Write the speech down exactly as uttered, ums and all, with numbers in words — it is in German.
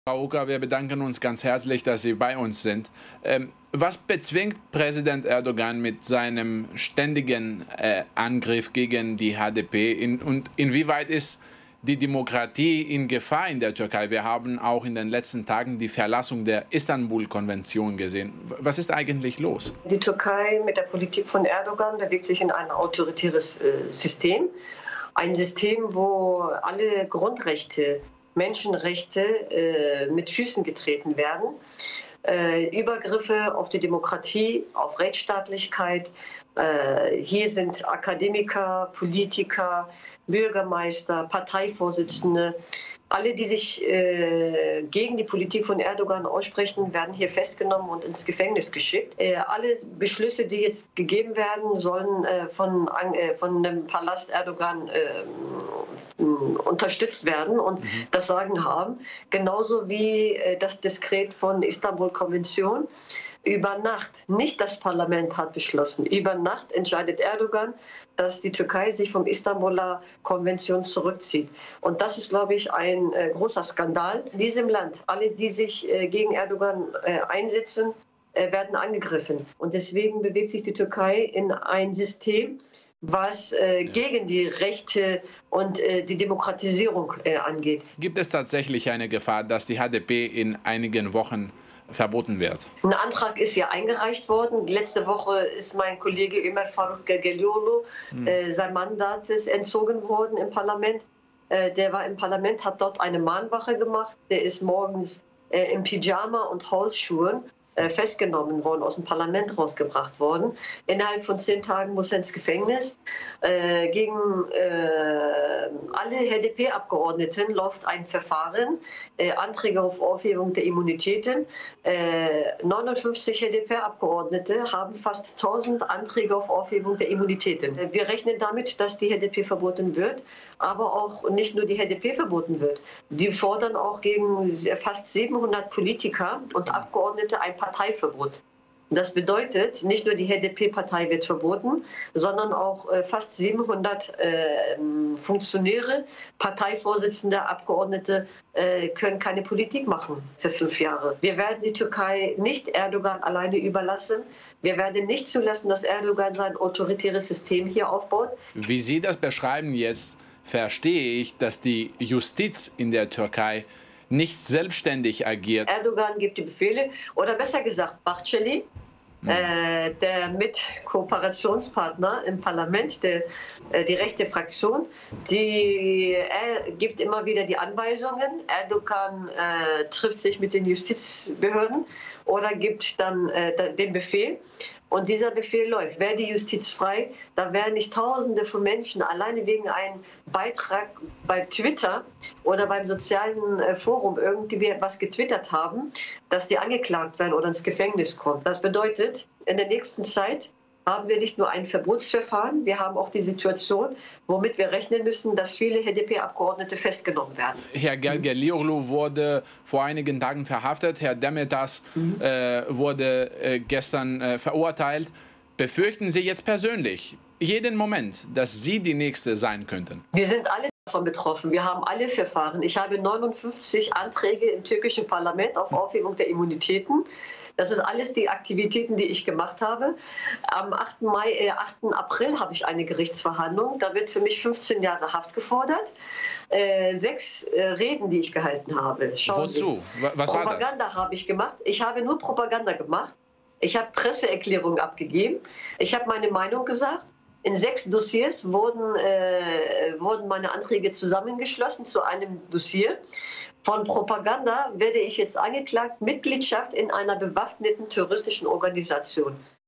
Frau Uca, wir bedanken uns ganz herzlich, dass Sie bei uns sind. Ähm, was bezwingt Präsident Erdogan mit seinem ständigen äh, Angriff gegen die H D P? In, und inwieweit ist die Demokratie in Gefahr in der Türkei? Wir haben auch in den letzten Tagen die Verlassung der Istanbul-Konvention gesehen. Was ist eigentlich los? Die Türkei mit der Politik von Erdogan bewegt sich in ein autoritäres äh, System. Ein System, wo alle Grundrechte, Menschenrechte äh, mit Füßen getreten werden. Äh, Übergriffe auf die Demokratie, auf Rechtsstaatlichkeit. Äh, hier sind Akademiker, Politiker, Bürgermeister, Parteivorsitzende. Alle, die sich äh, gegen die Politik von Erdogan aussprechen, werden hier festgenommen und ins Gefängnis geschickt. Äh, alle Beschlüsse, die jetzt gegeben werden, sollen äh, von, äh, von dem Palast Erdogan äh, unterstützt werden und mhm. das Sagen haben. Genauso wie äh, das Dekret von Istanbul-Konvention. Über Nacht, nicht das Parlament hat beschlossen, über Nacht entscheidet Erdogan, dass die Türkei sich vom Istanbuler Konvention zurückzieht. Und das ist, glaube ich, ein äh, großer Skandal. In diesem Land, alle, die sich äh, gegen Erdogan äh, einsetzen, äh, werden angegriffen. Und deswegen bewegt sich die Türkei in ein System, was äh, ja. gegen die Rechte und äh, die Demokratisierung äh, angeht. Gibt es tatsächlich eine Gefahr, dass die H D P in einigen Wochen verboten wird? Ein Antrag ist ja eingereicht worden. Letzte Woche ist mein Kollege Ömer Faruk Gergerlioğlu, hm. äh, sein Mandat ist entzogen worden im Parlament. Äh, der war im Parlament, hat dort eine Mahnwache gemacht. Der ist morgens äh, im Pyjama und Hausschuhen äh, festgenommen worden, aus dem Parlament rausgebracht worden. Innerhalb von zehn Tagen muss er ins Gefängnis. Äh, gegen äh, alle H D P-Abgeordneten läuft ein Verfahren, äh, Anträge auf Aufhebung der Immunitäten. Äh, neunundfünfzig H D P-Abgeordnete haben fast tausend Anträge auf Aufhebung der Immunitäten. Äh, wir rechnen damit, dass die H D P verboten wird, aber auch nicht nur die H D P verboten wird. Die fordern auch gegen fast siebenhundert Politiker und Abgeordnete ein Parteiverbot. Das bedeutet, nicht nur die H D P-Partei wird verboten, sondern auch äh, fast siebenhundert äh, Funktionäre, Parteivorsitzende, Abgeordnete äh, können keine Politik machen für fünf Jahre. Wir werden die Türkei nicht Erdogan alleine überlassen. Wir werden nicht zulassen, dass Erdogan sein autoritäres System hier aufbaut. Wie Sie das beschreiben jetzt, verstehe ich, dass die Justiz in der Türkei nicht selbstständig agiert. Erdogan gibt die Befehle, oder besser gesagt, Bahçeli, mhm. äh, der Mit-Kooperationspartner im Parlament, der, äh, die rechte Fraktion, die, er gibt immer wieder die Anweisungen. Erdogan äh, trifft sich mit den Justizbehörden oder gibt dann äh, den Befehl. Und dieser Befehl läuft. Wäre die Justiz frei, da wären nicht Tausende von Menschen alleine wegen einem Beitrag bei Twitter oder beim sozialen äh, Forum irgendwie was getwittert haben, dass die angeklagt werden oder ins Gefängnis kommen. Das bedeutet, in der nächsten Zeit haben wir nicht nur ein Verbotsverfahren, wir haben auch die Situation, womit wir rechnen müssen, dass viele H D P-Abgeordnete festgenommen werden. Herr Gergerlioğlu wurde vor einigen Tagen verhaftet, Herr Demirtas mhm. äh, wurde äh, gestern äh, verurteilt. Befürchten Sie jetzt persönlich jeden Moment, dass Sie die Nächste sein könnten? Wir sind alle davon betroffen. Wir haben alle Verfahren. Ich habe neunundfünfzig Anträge im türkischen Parlament auf Aufhebung der Immunitäten. Das ist alles die Aktivitäten, die ich gemacht habe. Am achten Mai, äh, achten April habe ich eine Gerichtsverhandlung. Da wird für mich fünfzehn Jahre Haft gefordert. Äh, sechs äh, Reden, die ich gehalten habe. Schauen Wozu? Sie. Was war das? Propaganda habe ich gemacht. Ich habe nur Propaganda gemacht. Ich habe Presseerklärungen abgegeben. Ich habe meine Meinung gesagt. In sechs Dossiers wurden, äh, wurden meine Anträge zusammengeschlossen zu einem Dossier. Von Propaganda werde ich jetzt angeklagt, Mitgliedschaft in einer bewaffneten terroristischen Organisation.